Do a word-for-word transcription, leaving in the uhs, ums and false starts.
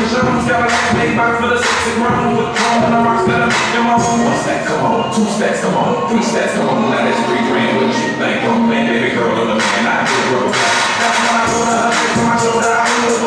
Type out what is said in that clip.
the germs, got a last made box for the six and run with chrome and the rocks that I'm in my home. One stack, come on, two stacks, come on, three stacks, come on. Now that's three grand, what you think? Don't think, baby girl, or the man, I get a rubber back. That's when I go to her, from my shoulder, I